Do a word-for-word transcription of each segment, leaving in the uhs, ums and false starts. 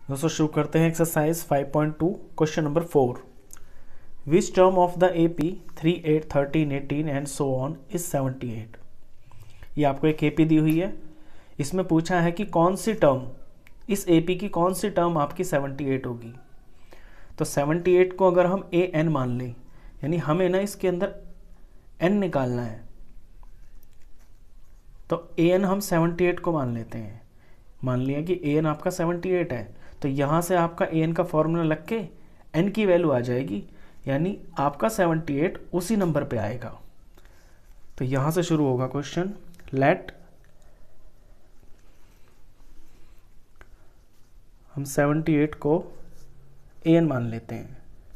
दोस्तों शुरू करते हैं exercise five point two question number four. Which term of the AP three eight thirteen eighteen and so on is seventy eight. ये आपको एक AP दी हुई है, इसमें पूछा है कि कौन सी टर्म, इस एपी की कौन सी टर्म आपकी सेवेंटी एट होगी। तो सेवेंटी एट को अगर हम ए एन मान लें, यानी हमें ना इसके अंदर एन निकालना है, तो ए एन हम सेवेंटी एट को मान लेते हैं। मान लिया कि ए एन आपका सेवेंटी एट है, तो यहाँ से आपका ए एन का फॉर्मूला लग के एन की वैल्यू आ जाएगी, यानी आपका सेवेंटी एट उसी नंबर पे आएगा। तो यहाँ से शुरू होगा क्वेश्चन। लेट हम सेवेंटी एट को ए एन मान लेते हैं,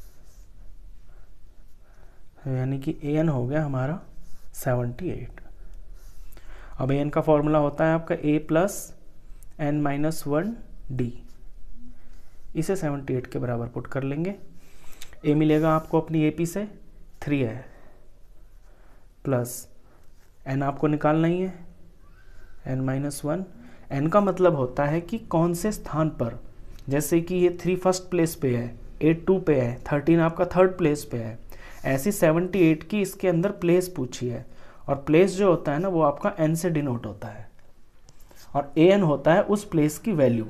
यानी कि ए एन हो गया हमारा सेवेंटी एट। अब ए एन का फॉर्मूला होता है आपका a plus n minus one d. इसे सेवेंटी एट के बराबर पुट कर लेंगे। ए मिलेगा आपको अपनी एपी से थ्री है, प्लस एन आपको निकालना ही है, एन माइनस वन। एन का मतलब होता है कि कौन से स्थान पर, जैसे कि ये थ्री फर्स्ट प्लेस पे है, एट टू पे है, थर्टीन आपका थर्ड प्लेस पे है, ऐसी सेवेंटी एट की इसके अंदर प्लेस पूछी है। और प्लेस जो होता है ना वो आपका एन से डिनोट होता है, और ए एन होता है उस प्लेस की वैल्यू।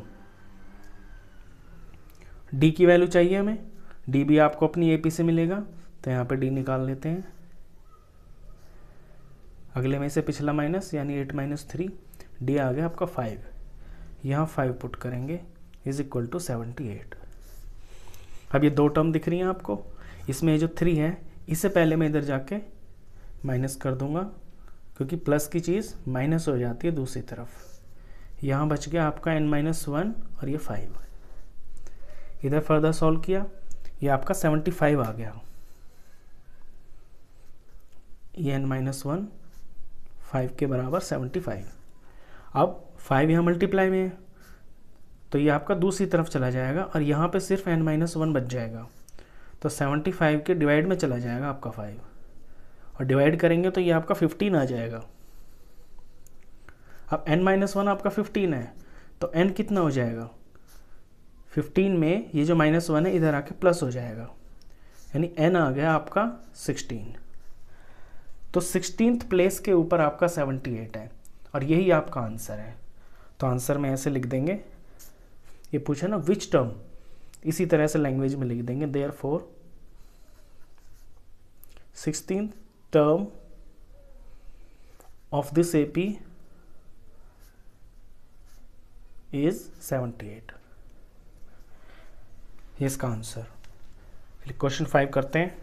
डी की वैल्यू चाहिए हमें, डी भी आपको अपनी एपी से मिलेगा, तो यहाँ पे डी निकाल लेते हैं। अगले में से पिछला माइनस, यानी एट माइनस थ्री, डी आ गया आपका फाइव। यहाँ फाइव पुट करेंगे is equal to seventy eight. अब ये दो टर्म दिख रही हैं आपको, इसमें जो थ्री है इससे पहले मैं इधर जाके माइनस कर दूंगा, क्योंकि प्लस की चीज़ माइनस हो जाती है दूसरी तरफ। यहाँ बच गया आपका एन माइनस वन और ये फाइव। इधर फर्दर सॉल्व किया, ये आपका सेवेंटी फाइव आ गया। ये एन माइनस वन फाइव के बराबर सेवेंटी फाइव। अब फाइव यहाँ मल्टीप्लाई में है, तो ये आपका दूसरी तरफ चला जाएगा और यहाँ पे सिर्फ एन माइनस वन बच जाएगा। तो सेवेंटी फाइव के डिवाइड में चला जाएगा आपका फाइव, और डिवाइड करेंगे तो ये आपका फिफ्टीन आ जाएगा। अब n माइनस वन आपका फिफ्टीन है, तो n कितना हो जाएगा, फिफ्टीन में ये जो माइनस वन है इधर आके प्लस हो जाएगा, यानी n आ गया आपका सिक्सटीन। तो सिक्सटीन्थ प्लेस के ऊपर आपका सेवेंटी एट है, और यही आपका आंसर है। तो आंसर में ऐसे लिख देंगे, ये पूछा ना विच टर्म, इसी तरह से लैंग्वेज में लिख देंगे, therefore sixteenth term of this AP is seventy eight. ये इसका आंसर। क्वेश्चन फाइव करते हैं।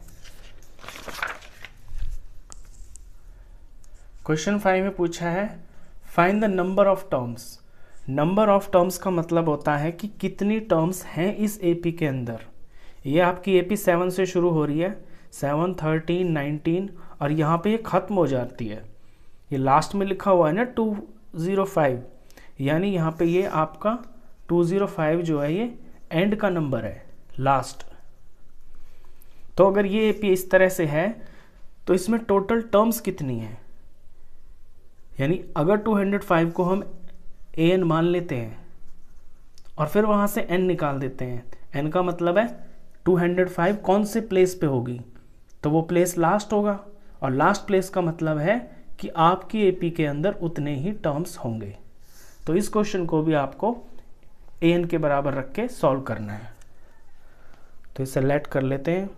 क्वेश्चन फाइव में पूछा है find the number of terms. Number of terms का मतलब होता है कि कितनी टर्म्स हैं इस एपी के अंदर। ये आपकी एपी सेवन से शुरू हो रही है, सेवन थर्टीन नाइनटीन, और यहाँ पे ये ख़त्म हो जाती है। ये लास्ट में लिखा हुआ है ना टू ज़ीरो फाइव, यानी यहाँ पे ये आपका टू ज़ीरो फाइव जो है ये एंड का नंबर है, लास्ट। तो अगर ये एपी इस तरह से है तो इसमें टोटल टर्म्स कितनी है, यानी अगर टू ज़ीरो फाइव को हम ए एन मान लेते हैं और फिर वहाँ से एन निकाल देते हैं, एन का मतलब है टू ज़ीरो फाइव कौन से प्लेस पे होगी, तो वो प्लेस लास्ट होगा, और लास्ट प्लेस का मतलब है कि आपकी एपी के अंदर उतने ही टर्म्स होंगे। तो इस क्वेश्चन को भी आपको ए एन के बराबर रख के सॉल्व करना है। तो इसे लेट कर लेते हैं।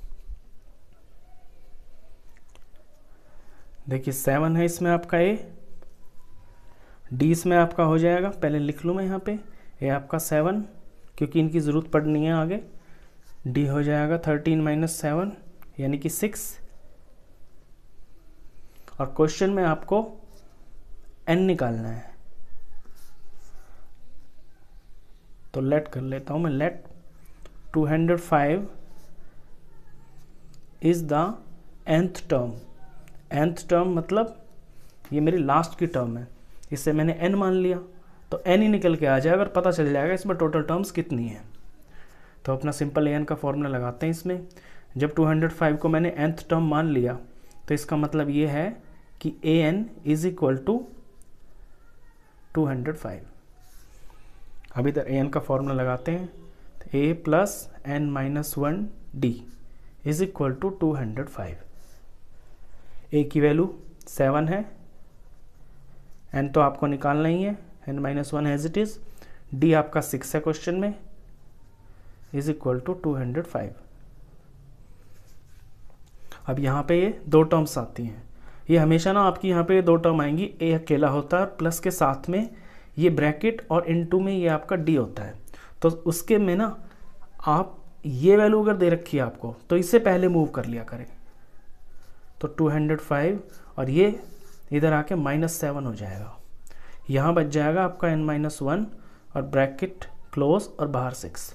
देखिए सेवन है इसमें आपका ए, डी इसमें आपका हो जाएगा, पहले लिख लूँ मैं यहाँ पे, ए आपका सेवन, क्योंकि इनकी ज़रूरत पड़नी है आगे। डी हो जाएगा थर्टीन माइनस सेवन, यानी कि सिक्स। और क्वेश्चन में आपको एन निकालना है, तो लेट कर लेता हूं मैं। Let two zero five is the nth term. nth term मतलब ये मेरी लास्ट की टर्म है, इससे मैंने n मान लिया, तो n ही निकल के आ जाएगा और पता चल जाएगा इसमें टोटल टर्म्स कितनी है। तो अपना सिंपल an का फॉर्मूला लगाते हैं इसमें। जब टू ज़ीरो फाइव को मैंने nth टर्म मान लिया, तो इसका मतलब ये है कि an is equal to two zero five. अब इधर ए एन का फॉर्मूला लगाते हैं, तो a plus n minus one d is equal to two hundred five. A की वैल्यू सेवन है, एन तो आपको निकालना ही है, n minus one as it is, d आपका सिक्स है क्वेश्चन में, is equal to two hundred five. अब यहाँ पे ये दो टर्म्स आती हैं, ये हमेशा ना आपकी यहाँ पे दो टर्म आएंगी, ए अकेला होता है प्लस के साथ में ये ब्रैकेट और इनटू में ये आपका डी होता है। तो उसके में ना आप ये वैल्यू अगर दे रखी है आपको तो इससे पहले मूव कर लिया करें, तो टू हंड्रेड फाइव और ये इधर आके माइनस सेवन हो जाएगा, यहाँ बच जाएगा आपका एन माइनस वन और ब्रैकेट क्लोज और बाहर सिक्स।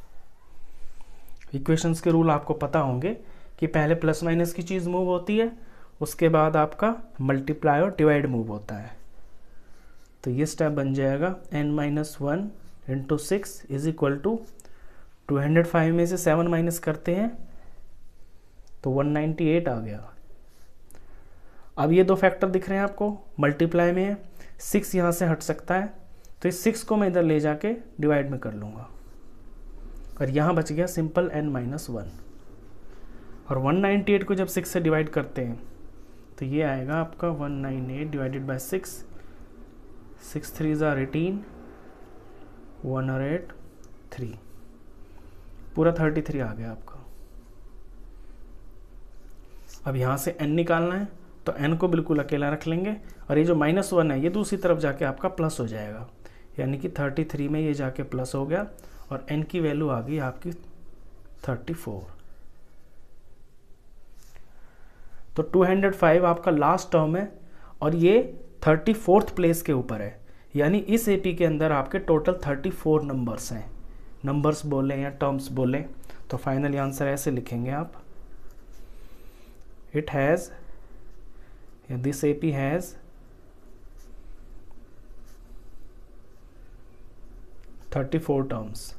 इक्वेशंस के रूल आपको पता होंगे कि पहले प्लस माइनस की चीज़ मूव होती है, उसके बाद आपका मल्टीप्लाई और डिवाइड मूव होता है। तो ये स्टेप बन जाएगा n minus one into six is equal to two hundred five में से सेवन माइनस करते हैं तो वन नाइन्टी एट आ गया। अब ये दो फैक्टर दिख रहे हैं आपको, मल्टीप्लाई में है, सिक्स यहाँ से हट सकता है, तो इस सिक्स को मैं इधर ले जाके डिवाइड में कर लूँगा और यहाँ बच गया सिंपल एन माइनस वन। और वन नाइन्टी एट को जब सिक्स से डिवाइड करते हैं तो ये आएगा आपका one nine eight divided by six, six three ज़ार एटीन, वन और एट थ्री, पूरा थर्टी थ्री आ गया आपका। अब यहाँ से n निकालना है तो n को बिल्कुल अकेला रख लेंगे और ये जो माइनस वन है ये दूसरी तरफ जाके आपका प्लस हो जाएगा, यानी कि थर्टी थ्री में ये जाके प्लस हो गया और n की वैल्यू आ गई आपकी थर्टी फोर। तो टू हंड्रेड फाइव आपका लास्ट टर्म है और ये थर्टी फोर्थ प्लेस के ऊपर है, यानी इस एपी के अंदर आपके टोटल थर्टी फोर नंबर्स हैं। नंबर्स बोले या टर्म्स बोले तो फाइनली आंसर ऐसे लिखेंगे आप, it has, this AP has thirty four terms,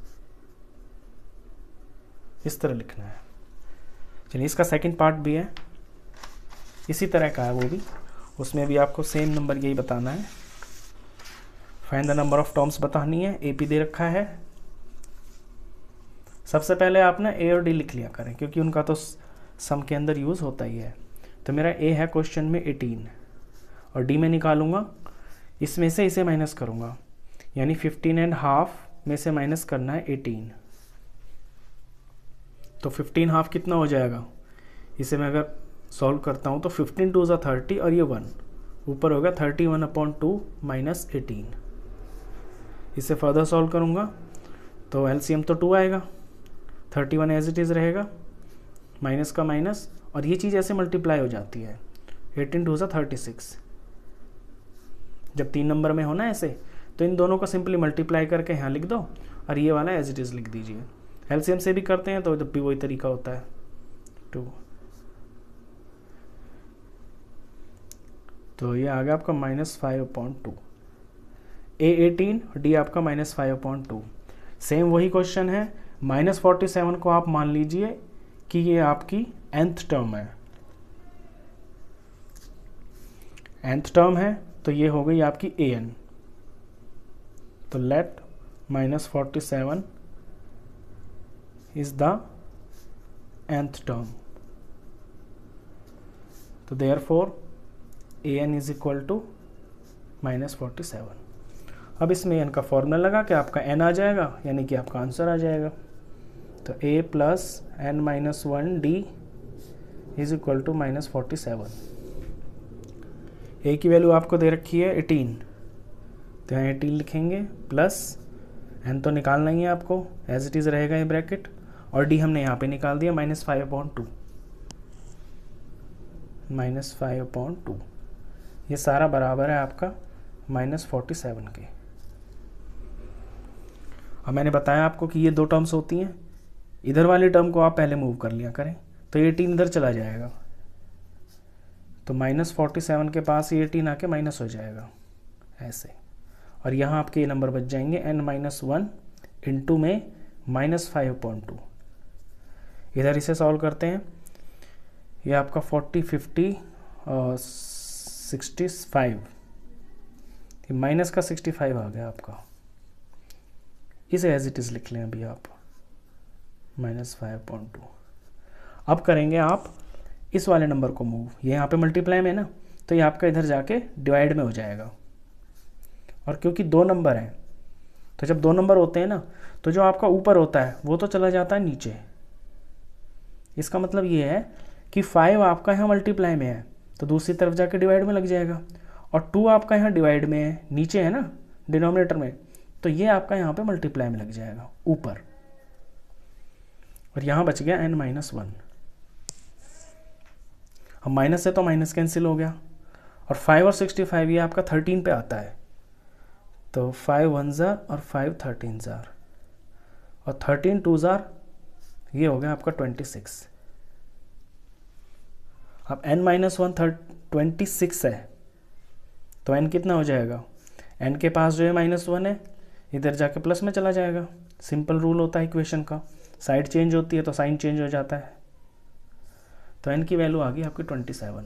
इस तरह लिखना है। चलिए इसका सेकंड पार्ट भी है, इसी तरह का है वो भी, उसमें भी आपको सेम नंबर यही बताना है। Find the number of terms बतानी है, एपी दे रखा है। सबसे पहले आप ना ए और डी लिख लिया करें क्योंकि उनका तो सम के अंदर यूज़ होता ही है। तो मेरा ए है क्वेश्चन में एटीन और डी में निकालूंगा, इसमें से इसे माइनस करूंगा, यानी फिफ्टीन एंड हाफ में से माइनस करना है एटीन। तो फिफ्टीन हाफ कितना हो जाएगा, इसे मैं अगर सॉल्व करता हूँ तो फिफ्टीन टू ज़ा थर्टी और ये वन ऊपर होगा thirty one upon two minus eighteen. इसे फर्दर सॉल्व करूँगा तो एलसीएम तो टू आएगा, thirty one as it is रहेगा, माइनस का माइनस और ये चीज़ ऐसे मल्टीप्लाई हो जाती है, एटीन टू ज़ा थर्टी सिक्स। जब तीन नंबर में होना ऐसे तो इन दोनों को सिंपली मल्टीप्लाई करके यहाँ लिख दो और ये वाला एज इट इज़ लिख दीजिए। एलसीएम से भी करते हैं तो जब भी वही तरीका होता है, टू। तो ये आ गया आपका minus five point two, a eighteen d आपका minus five point two. Same वही क्वेश्चन है, माइनस फोर्टी सेवन को आप मान लीजिए कि ये आपकी nth टर्म है, nth टर्म है तो ये हो गई आपकी ए एन। तो let minus forty seven is the nth term, तो therefore a n is equal to minus forty seven. अब इसमें एन का फॉर्मूला लगा के आपका एन आ जाएगा, यानी कि आपका आंसर आ जाएगा। तो a plus n minus one d is equal to minus forty seven. A की वैल्यू आपको दे रखी है एटीन, तो यहाँ एटीन लिखेंगे, प्लस एन तो निकालना ही है आपको, एज इट इज़ रहेगा ये ब्रैकेट, और डी हमने यहाँ पे निकाल दिया minus five point two, minus five point two. ये सारा बराबर है आपका माइनस फोर्टी सेवन के। अब मैंने बताया आपको कि ये दो टर्म्स होती हैं, इधर वाले टर्म को आप पहले मूव कर लिया करें तो एटीन इधर चला जाएगा, तो माइनस फोर्टी सेवन के पास ये एटीन आके माइनस हो जाएगा ऐसे, और यहाँ आपके ये नंबर बच जाएंगे एन माइनस वन इंटू में माइनस फाइव पॉइंट टू। इधर इसे सॉल्व करते हैं, ये आपका फोर्टी फिफ्टी और सिक्सटी फाइव, माइनस का सिक्सटी फाइव आ गया आपका, इसे एज इट इज़ लिख लें अभी आप, माइनस फाइव पॉइंट टू। अब करेंगे आप इस वाले नंबर को मूव, ये यहाँ पे मल्टीप्लाई में ना, तो ये आपका इधर जाके डिवाइड में हो जाएगा। और क्योंकि दो नंबर हैं, तो जब दो नंबर होते हैं ना, तो जो आपका ऊपर होता है वो तो चला जाता है नीचे। इसका मतलब ये है कि फाइव आपका यहाँ मल्टीप्लाई में है तो दूसरी तरफ जाके डिवाइड में लग जाएगा, और टू आपका यहाँ डिवाइड में है, नीचे है ना डिनोमिनेटर में, तो ये आपका यहाँ पे मल्टीप्लाई में लग जाएगा ऊपर। और यहाँ बच गया एन माइनस वन। अब माइनस है तो माइनस कैंसिल हो गया, और फाइव और सिक्सटी फाइव ये आपका थर्टीन पे आता है, तो फाइव वन ज़ार और फाइव थर्टीन ज़ार, और थर्टीन टू ज़ार, ये हो गया आपका ट्वेंटी सिक्स। अब n माइनस वन थर्ट ट्वेंटी सिक्स है, तो n कितना हो जाएगा, n के पास जो है माइनस वन है, इधर जाके प्लस में चला जाएगा। सिंपल रूल होता है इक्वेशन का, साइड चेंज होती है तो साइन चेंज हो जाता है। तो n की वैल्यू आ गई आपकी ट्वेंटी सेवन,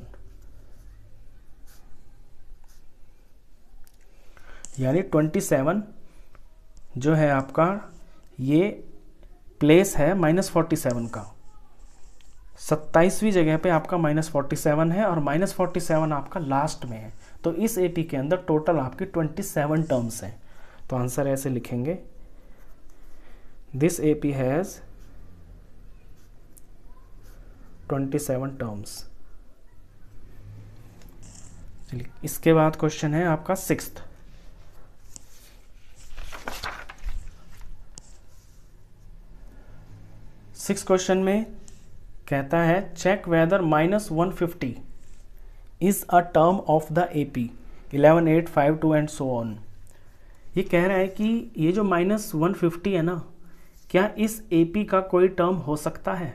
यानी ट्वेंटी सेवन जो है आपका ये प्लेस है माइनस फोर्टी सेवन का। सत्ताईसवीं जगह पे आपका माइनस फोर्टी सेवन है, और माइनस फोर्टी सेवन आपका लास्ट में है। तो इस एपी के अंदर टोटल आपकी ट्वेंटी सेवन टर्म्स हैं। तो आंसर ऐसे लिखेंगे, this AP has twenty seven terms. चलिए इसके बाद क्वेश्चन है आपका सिक्स्थ। सिक्स क्वेश्चन में कहता है check whether minus one fifty is a term of the AP eleven eight five two and so on. ये कह रहा है कि ये जो माइनस वन फिफ्टी है ना, क्या इस एपी का कोई टर्म हो सकता है।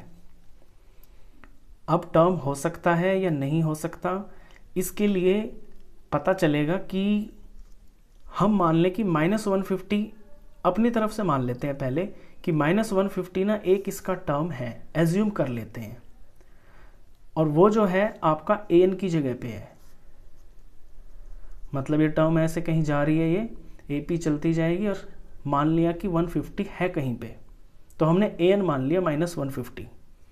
अब टर्म हो सकता है या नहीं हो सकता, इसके लिए पता चलेगा कि हम मान लें कि माइनस वन फिफ्टी अपनी तरफ से मान लेते हैं पहले कि माइनस वन फिफ्टी ना एक इसका टर्म है, एज्यूम कर लेते हैं, और वो जो है आपका ए एन की जगह पे है। मतलब ये टर्म ऐसे कहीं जा रही है, ये ए पी चलती जाएगी, और मान लिया कि वन फिफ्टी है कहीं पे, तो हमने ए एन मान लिया माइनस वन फिफ्टी।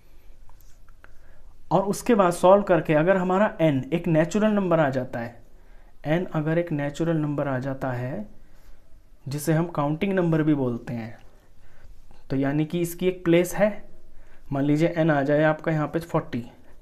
और उसके बाद सॉल्व करके अगर हमारा n एक नेचुरल नंबर आ जाता है, n अगर एक नेचुरल नंबर आ जाता है जिसे हम काउंटिंग नंबर भी बोलते हैं, तो यानी कि इसकी एक प्लेस है। मान लीजिए n आ जाए आपका यहाँ पे फोर्टी,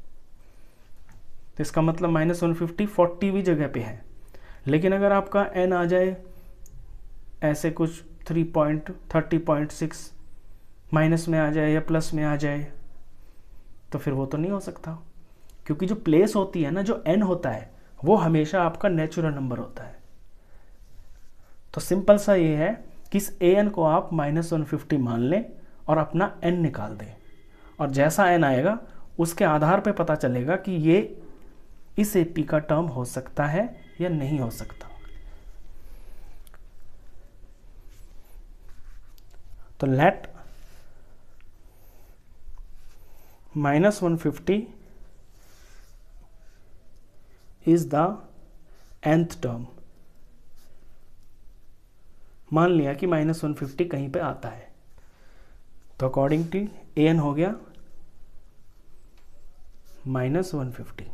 तो इसका मतलब माइनस वन फिफ्टी फोर्टीवीं जगह पे है। लेकिन अगर आपका n आ जाए ऐसे कुछ three point thirty point six minus में आ जाए या प्लस में आ जाए, तो फिर वो तो नहीं हो सकता, क्योंकि जो प्लेस होती है ना, जो n होता है वो हमेशा आपका नेचुरल नंबर होता है। तो सिंपल सा ये है कि इस ए एन को आप माइनस वन फिफ्टी मान लें और अपना n निकाल दें, और जैसा n आएगा उसके आधार पे पता चलेगा कि ये इस एपी का टर्म हो सकता है या नहीं हो सकता। तो let minus one fifty is the nth term. मान लिया कि माइनस वन फिफ्टी कहीं पे आता है, तो अकॉर्डिंग टू ए एन हो गया माइनस वन फिफ्टी।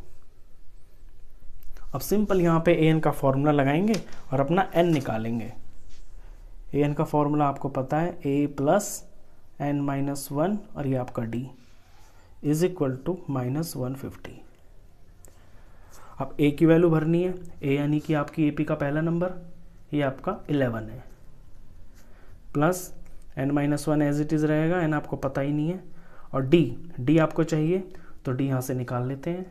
अब सिंपल यहाँ पे ए एन का फॉर्मूला लगाएंगे और अपना n निकालेंगे। ए एन का फॉर्मूला आपको पता है, a plus n minus one, और ये आपका d is equal to minus one fifty. अब a की वैल्यू भरनी है, a यानी कि आपकी एपी का पहला नंबर, ये आपका इलेवन है, plus n minus one as it is रहेगा, n आपको पता ही नहीं है, और d d आपको चाहिए, तो d यहाँ से निकाल लेते हैं।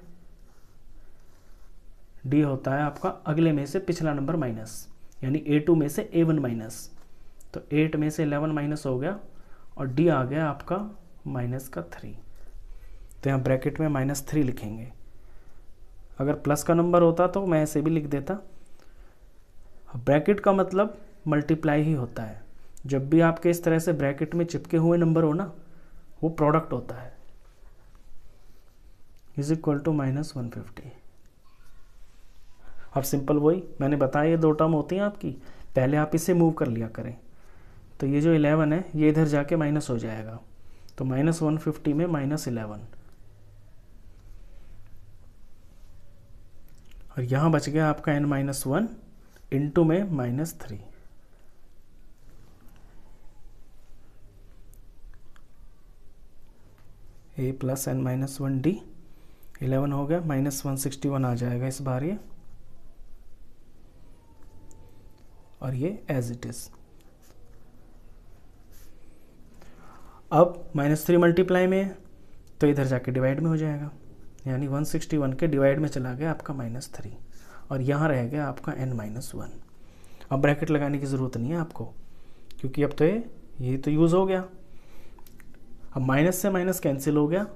d होता है आपका अगले में से पिछला नंबर माइनस, यानी ए टू में से ए वन माइनस, तो एट में से इलेवन माइनस हो गया, और d आ गया आपका माइनस का थ्री। तो यहाँ ब्रैकेट में माइनस थ्री लिखेंगे। अगर प्लस का नंबर होता तो मैं ऐसे भी लिख देता। ब्रैकेट का मतलब मल्टीप्लाई ही होता है, जब भी आपके इस तरह से ब्रैकेट में चिपके हुए नंबर हो ना, वो प्रोडक्ट होता है, is equal to minus one fifty. अब सिंपल वही मैंने बताया, ये दो टर्म होती हैं आपकी, पहले आप इसे मूव कर लिया करें। तो ये जो इलेवन है ये इधर जाके माइनस हो जाएगा, तो माइनस वन फिफ्टी में माइनस इलेवन, और यहाँ बच गया आपका एन माइनस वन इंटू में minus three. A plus n minus one d, eleven हो गया, माइनस वन सिक्सटी वन आ जाएगा इस बार ये, और ये एज इट इज। अब माइनस थ्री मल्टीप्लाई में है तो इधर जाके डिवाइड में हो जाएगा, यानी वन सिक्सटी वन के डिवाइड में चला गया आपका माइनस थ्री, और यहाँ रह गया आपका एन माइनस वन। अब ब्रैकेट लगाने की ज़रूरत नहीं है आपको, क्योंकि अब तो ये ये तो यूज़ हो गया। अब माइनस से माइनस कैंसिल हो गया,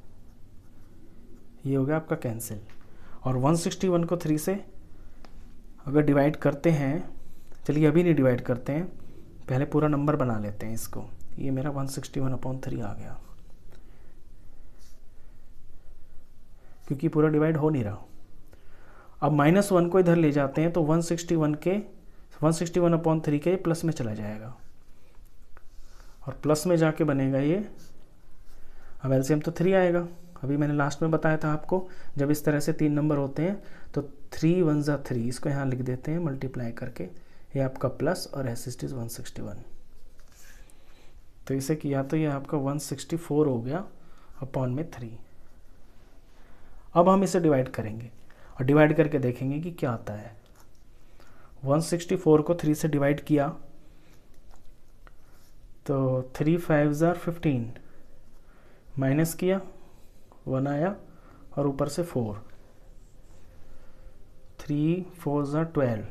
ये हो गया आपका कैंसिल, और वन सिक्सटी वन को थ्री से अगर डिवाइड करते हैं, चलिए अभी नहीं डिवाइड करते हैं, पहले पूरा नंबर बना लेते हैं इसको। ये मेरा one sixty one upon three आ गया, क्योंकि पूरा डिवाइड हो नहीं रहा। अब माइनस वन को इधर ले जाते हैं तो वन सिक्सटी वन के one sixty one upon three के प्लस में चला जाएगा, और प्लस में जाके बनेगा ये, अब एलसीएम तो थ्री आएगा। अभी मैंने लास्ट में बताया था आपको, जब इस तरह से तीन नंबर होते हैं तो थ्री वन ज़ा थ्री, इसको यहाँ लिख देते हैं मल्टीप्लाई करके, ये आपका प्लस और as it is one sixty one. तो इसे किया तो ये आपका वन सिक्सटी फोर हो गया अपॉन में थ्री। अब हम इसे डिवाइड करेंगे और डिवाइड करके देखेंगे कि क्या आता है। वन सिक्सटी फोर को थ्री से डिवाइड किया तो थ्री फाइव ज़ार फिफ्टीन, माइनस किया वन आया, और ऊपर से फोर, थ्री फोर ज़ार ट्वेल्व,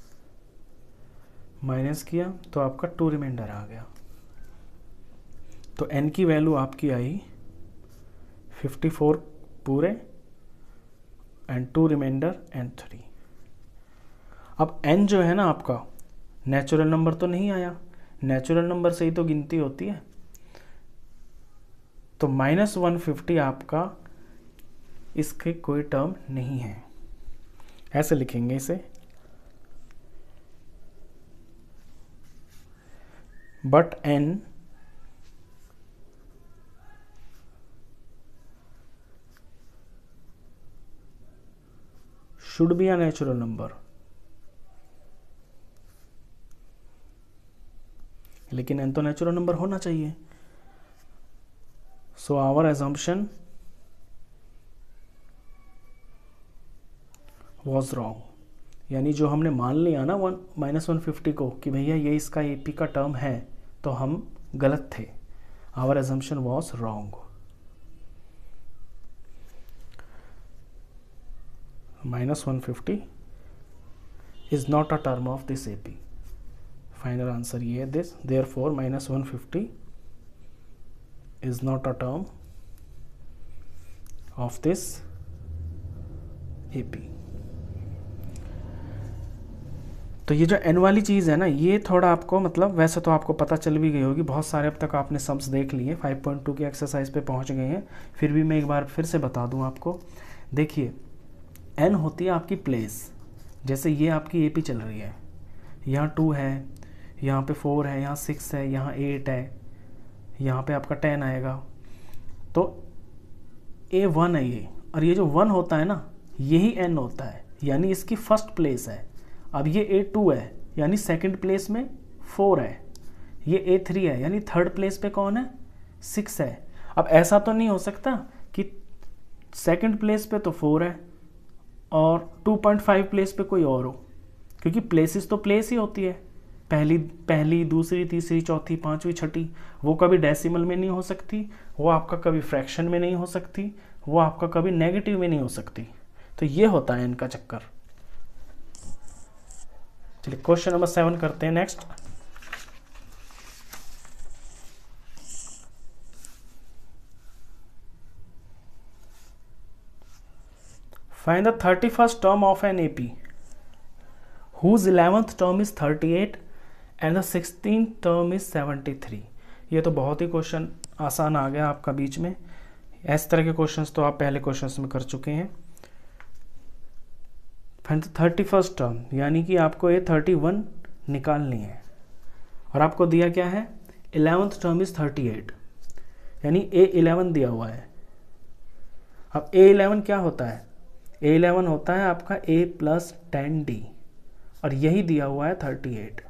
माइनस किया तो आपका टू रिमाइंडर आ गया। तो n की वैल्यू आपकी आई फिफ्टी फोर पूरे and two remainder and three. अब n जो है ना आपका नेचुरल नंबर तो नहीं आया, नेचुरल नंबर से ही तो गिनती होती है, तो माइनस वन फिफ्टी आपका इसके कोई टर्म नहीं है, ऐसे लिखेंगे इसे। But n should be a natural number, लेकिन n तो नेचुरल नंबर होना चाहिए। So our assumption was wrong, यानी जो हमने मान लिया ना वन माइनस वन फिफ्टी को कि भैया ये इसका एपी का टर्म है, तो हम गलत थे। Our assumption was wrong। minus one fifty is not a term of this A P. Final answer ये है this, therefore minus one fifty is not a term of this A P। तो ये जो n वाली चीज़ है ना, ये थोड़ा आपको मतलब वैसे तो आपको पता चल भी गई होगी, बहुत सारे अब तक आपने सम्स देख लिए, फाइव पॉइंट टू की एक्सरसाइज पे पहुंच गए हैं, फिर भी मैं एक बार फिर से बता दूं आपको। देखिए n होती है आपकी प्लेस, जैसे ये आपकी एपी चल रही है, यहाँ टू है, यहाँ पे फोर है, यहाँ सिक्स है, यहाँ एट है, यहाँ पे आपका टेन आएगा, तो ए वन है ये, और ये जो वन होता है ना यही n होता है, यानी इसकी फर्स्ट प्लेस है। अब ये ए टू है यानी सेकंड प्लेस में फोर है, ये ए थ्री है यानी थर्ड प्लेस पे कौन है, सिक्स है। अब ऐसा तो नहीं हो सकता कि सेकंड प्लेस पे तो फोर है और टू पॉइंट फाइव प्लेस पे कोई और हो, क्योंकि प्लेसेस तो प्लेस ही होती है, पहली पहली दूसरी तीसरी चौथी पांचवी छठी, वो कभी डेसिमल में नहीं हो सकती, वो आपका कभी फ्रैक्शन में नहीं हो सकती, वो आपका कभी नेगेटिव में नहीं हो सकती। तो ये होता है इनका चक्कर। चलिए क्वेश्चन नंबर सेवन करते हैं next. Find the thirty-first term of an A P whose eleventh term is thirty-eight and the sixteenth term is seventy-three। ये तो बहुत ही क्वेश्चन आसान आ गया आपका बीच में, इस तरह के क्वेश्चंस तो आप पहले क्वेश्चंस में कर चुके हैं। Find the thirty first term, यानी कि आपको ये थर्टी वन निकालनी है। और आपको दिया क्या है, eleventh term is thirty eight, यानी ए इलेवन दिया हुआ है। अब ए इलेवन क्या होता है, ए इलेवन होता है आपका ए प्लस टेन डी, और यही दिया हुआ है थर्टी एट।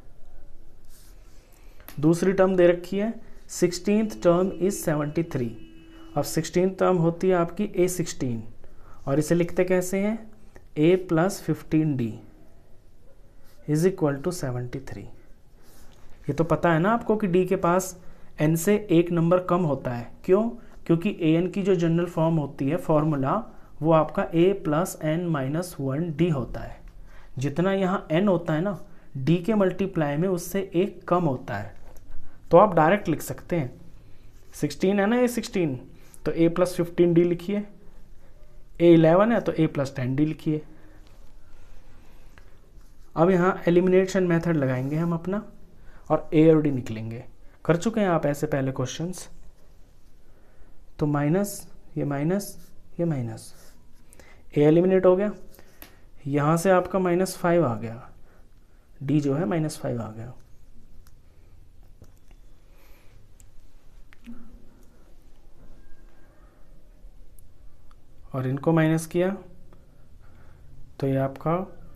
दूसरी टर्म दे रखी है sixteenth term is seventy three. अब सिक्सटीन टर्म होती है आपकी ए सिक्सटीन, और इसे लिखते कैसे हैं, a plus fifteen d is equal to seventy three. ये तो पता है ना आपको कि डी के पास एन से एक नंबर कम होता है, क्यों, क्योंकि ए एन की जो जनरल फॉर्म होती है फॉर्मूला, वो आपका a plus n minus one d होता है। जितना यहाँ एन होता है ना, डी के मल्टीप्लाई में उससे एक कम होता है। तो आप डायरेक्ट लिख सकते हैं, सिक्सटीन है ना ए सिक्सटीन, तो ए प्लस फिफ्टीन डी लिखिए, ए इलेवन है तो ए प्लस टेन डी लिखिए। अब यहाँ एलिमिनेशन मेथड लगाएंगे हम अपना, और ए और डी निकलेंगे। कर चुके हैं आप ऐसे पहले क्वेश्चंस, तो माइनस ये माइनस ये माइनस, ए एलिमिनेट हो गया, यहाँ से आपका माइनस फाइव आ गया, डी जो है माइनस फाइव आ गया। और इनको माइनस किया तो ये आपका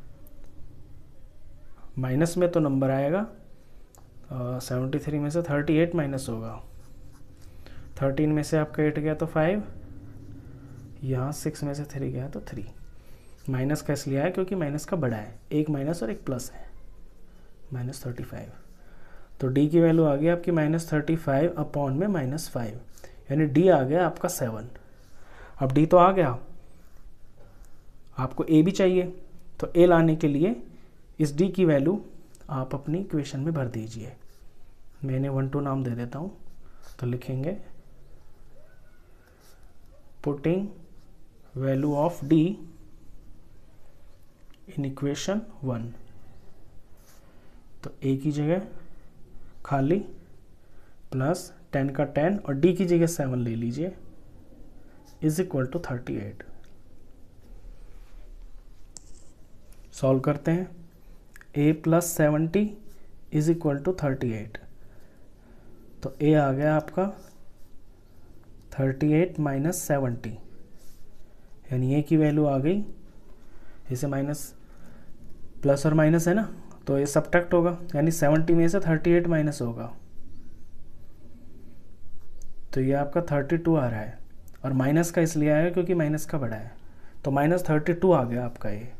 माइनस में तो नंबर आएगा सेवेंटी थ्री में से थर्टी एट माइनस होगा, थर्टीन में से आपका एट गया तो फाइव, यहाँ सिक्स में से थ्री गया तो थ्री। माइनस का इसलिए आया क्योंकि माइनस का बड़ा है, एक माइनस और एक प्लस है, माइनस थर्टी फाइव। तो डी की वैल्यू आ गई आपकी माइनस थर्टी फाइव अपॉन में माइनस फाइव, यानी डी आ गया आपका सेवन। अब डी तो आ गया, आपको ए भी चाहिए, तो ए लाने के लिए इस डी की वैल्यू आप अपनी इक्वेशन में भर दीजिए। मैंने वन टू नाम दे देता हूँ, तो लिखेंगे putting value of d in equation one. तो ए की जगह खाली प्लस टेन का टेन और डी की जगह सेवन ले लीजिए, is equal to thirty eight. Solve करते हैं, a plus seventy is equal to thirty eight. तो ए आ गया आपका थर्टी एट माइनस सेवेंटी, यानी ए की वैल्यू आ गई, इसे माइनस प्लस और माइनस है ना, तो ये सब्ट्रैक्ट होगा, यानी सेवेंटी में से थर्टी एट माइनस होगा, तो ये आपका थर्टी टू आ रहा है। और माइनस का इसलिए आएगा क्योंकि माइनस का बड़ा है, तो माइनस थर्टी टू आ गया आपका ए।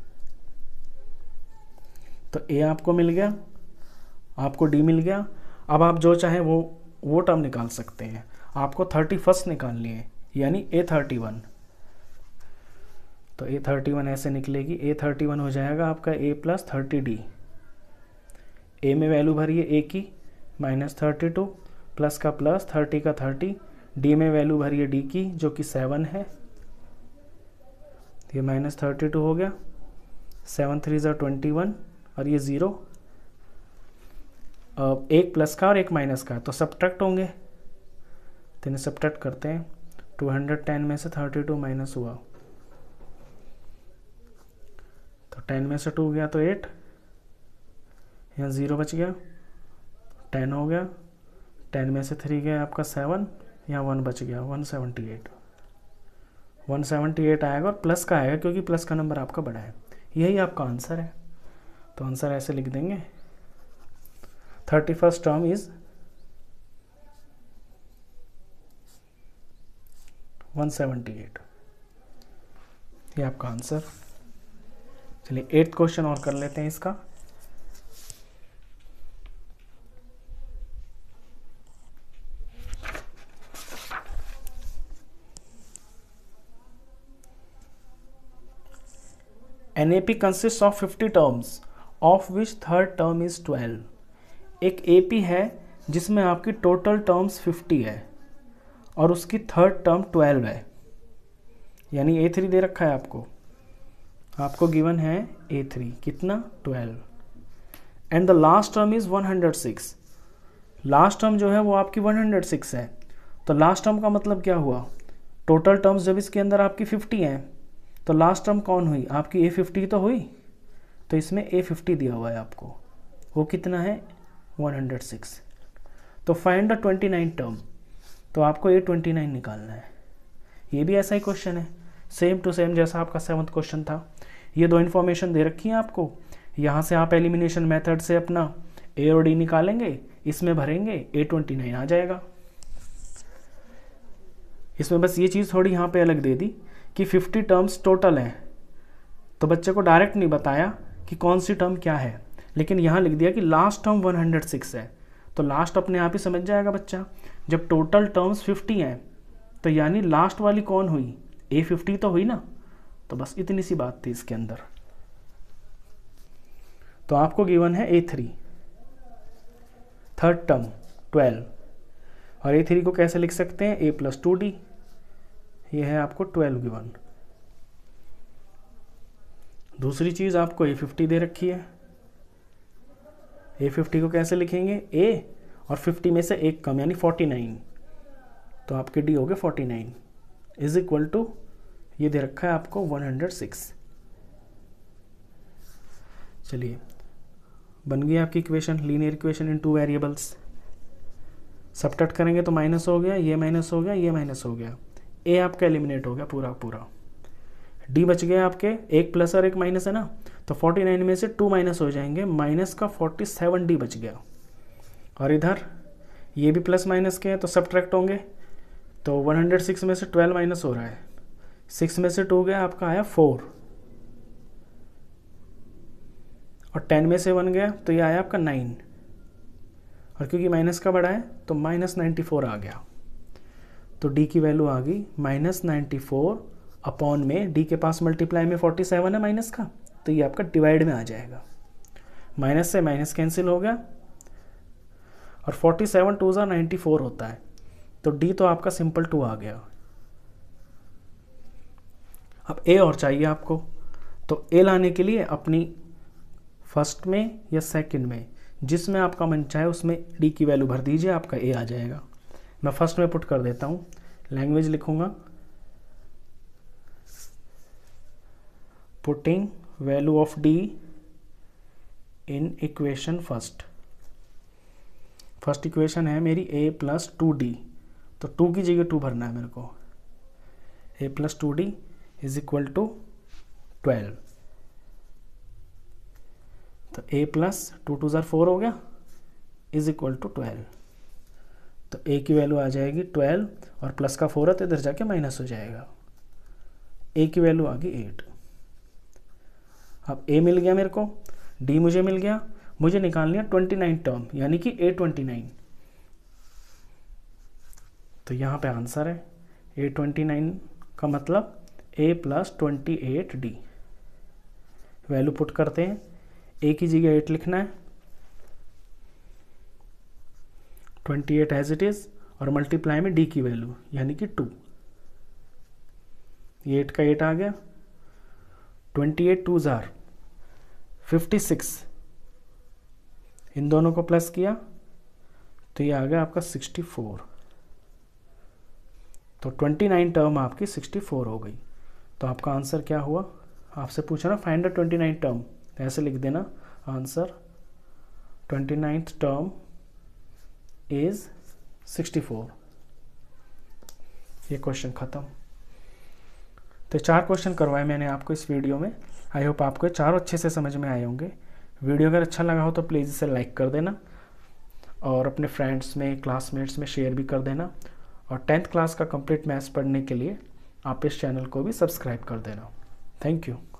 तो ए आपको मिल गया, आपको डी मिल गया। अब आप जो चाहे वो वो टर्म निकाल सकते हैं। आपको थर्टी फर्स्ट निकालनी है, यानी ए थर्टी वन। तो ए थर्टी वन ऐसे निकलेगी, ए थर्टी वन हो जाएगा आपका a plus thirty d. A में वैल्यू भरिए ए की, माइनस थर्टी टू, प्लस का प्लस, थर्टी का थर्टी, डी में वैल्यू भरिए डी की जो कि सेवन है, ये माइनस थर्टी टू हो गया, सेवन थ्री ज़ा ट्वेंटी वन, और ये ज़ीरो, एक प्लस का और एक माइनस का, तो सब्ट्रैक्ट होंगे, तो इन्हें सब्ट्रैक्ट करते हैं। टू हंड्रेड टेन में से थर्टी टू माइनस हुआ, तो टेन में से टू गया तो एट, यहाँ ज़ीरो बच गया, टेन हो गया, टेन में से थ्री गया आपका सेवन, यहाँ वन बच गया, one seventy eight. One seventy eight आएगा और प्लस का आएगा क्योंकि प्लस का नंबर आपका बड़ा है। यही आपका आंसर है। तो आंसर ऐसे लिख देंगे, thirty first term is one seventy eight. ये आपका आंसर। चलिए एट्थ क्वेश्चन और कर लेते हैं इसका। An A P consists of fifty terms, of which third term is twelve. एक A P है जिसमें आपकी टोटल टर्म्स फिफ्टी है और उसकी थर्ड टर्म ट्वेल्व है, यानी ए थ्री दे रखा है आपको, आपको गिवन है ए थ्री कितना, twelve. And the last term is one hundred six. Last term जो है वो आपकी वन हंड्रेड सिक्स है। तो लास्ट टर्म का मतलब क्या हुआ, टोटल टर्म्स जब इसके अंदर आपकी फिफ्टी हैं तो लास्ट टर्म कौन हुई, आपकी ए फिफ्टी तो हुई। तो इसमें ए फिफ्टी दिया हुआ है आपको, वो कितना है, वन हंड्रेड सिक्स। तो find the twenty nine term, तो आपको ए ट्वेंटी नाइन निकालना है। ये भी ऐसा ही क्वेश्चन है, सेम टू सेम जैसा आपका सेवन्थ क्वेश्चन था। ये दो इन्फॉर्मेशन दे रखी है आपको, यहाँ से आप एलिमिनेशन मेथड से अपना ए और डी निकालेंगे, इसमें भरेंगे, ए ट्वेंटी नाइन आ जाएगा। इसमें बस ये चीज़ थोड़ी यहाँ पे अलग दे दी कि फिफ्टी टर्म्स टोटल हैं, तो बच्चे को डायरेक्ट नहीं बताया कि कौन सी टर्म क्या है, लेकिन यहाँ लिख दिया कि last term one hundred six है। तो लास्ट अपने आप ही समझ जाएगा बच्चा, जब टोटल टर्म्स फिफ्टी हैं तो यानी लास्ट वाली कौन हुई, ए फिफ्टी तो हुई ना। तो बस इतनी सी बात थी इसके अंदर। तो आपको गिवन है a three, third term twelve, और ए थ्री को कैसे लिख सकते हैं, ए प्लस टू डी। ये है आपको ट्वेल्व गिवन। दूसरी चीज़ आपको ए फिफ्टी दे रखी है, ए फिफ्टी को कैसे लिखेंगे, ए और फिफ्टी में से एक कम यानी फोर्टी नाइन, तो आपके डी हो गए forty nine is equal to, ये दे रखा है आपको वन हंड्रेड सिक्स। चलिए बन गई आपकी equation, linear equation in two variables. Subtract करेंगे तो माइनस हो गया, ये माइनस हो गया, ये माइनस हो गया, ए आपका एलिमिनेट हो गया पूरा पूरा। डी बच गया आपके, एक प्लस और एक माइनस है ना, तो फोर्टी नाइन में से टू माइनस हो जाएंगे, माइनस का फोर्टी सेवन डी बच गया। और इधर ये भी प्लस माइनस के हैं तो सबट्रैक्ट होंगे, तो वन हंड्रेड सिक्स में से ट्वेल्व माइनस हो रहा है, सिक्स में से टू गया आपका आया फोर, और टेन में से वन गया तो ये आया आपका नाइन, और क्योंकि माइनस का बड़ा है तो माइनस नाइन्टी फोर आ गया। तो डी की वैल्यू आ गई माइनस नाइन्टी फोर अपॉन में, डी के पास मल्टीप्लाई में फोर्टी सेवन है माइनस का, तो ये आपका डिवाइड में आ जाएगा। माइनस से माइनस कैंसिल हो गया, और फोर्टी सेवन टू ज़ा नाइन्टी फोर होता है, तो डी तो आपका सिंपल टू आ गया। अब ए और चाहिए आपको, तो ए लाने के लिए अपनी फर्स्ट में या सेकंड में जिसमें आपका मन चाहे उसमें डी की वैल्यू भर दीजिए, आपका ए आ जाएगा। मैं फर्स्ट में पुट कर देता हूँ, लैंग्वेज लिखूंगा, putting value of d in equation first. First equation है मेरी ए प्लस टू डी, तो टू की जगह टू भरना है मेरे को। A plus two d is equal to twelve, तो ए प्लस टू टू ज़ार फोर हो गया इज इक्वल टू ट्वेल्व। तो ए की वैल्यू आ जाएगी ट्वेल्व, और प्लस का फोर है तो इधर जाके माइनस हो जाएगा। ए की वैल्यू आ गई एट। अब ए मिल गया मेरे को, डी मुझे मिल गया, मुझे निकालनी है ट्वेंटी नाइन टर्म यानी कि ए ट्वेंटी नाइन। तो यहाँ पे आंसर है ए ट्वेंटी नाइन का मतलब a plus twenty eight d. Value put करते हैं, ए की जगह एट लिखना है, twenty eight as it is, और मल्टीप्लाई में डी की वैल्यू यानी कि टू। ये एट का एट आ गया, ट्वेंटी एट टू ज़ार फिफ्टी सिक्स, इन दोनों को प्लस किया तो ये आ गया आपका सिक्सटी फोर। तो ट्वेंटी नाइन टर्म आपकी सिक्सटी फोर हो गई। तो आपका आंसर क्या हुआ, आपसे पूछा ना find the twenty nine term, ऐसे लिख देना answer twenty ninth term is sixty four. ये क्वेश्चन ख़त्म। तो चार क्वेश्चन करवाए मैंने आपको इस वीडियो में। आई होप आपको चारों अच्छे से समझ में आए होंगे। वीडियो अगर अच्छा लगा हो तो प्लीज़ इसे लाइक कर देना, और अपने फ्रेंड्स में, क्लासमेट्स में शेयर भी कर देना, और टेंथ क्लास का कंप्लीट मैथ्स पढ़ने के लिए आप इस चैनल को भी सब्सक्राइब कर देना। Thank you.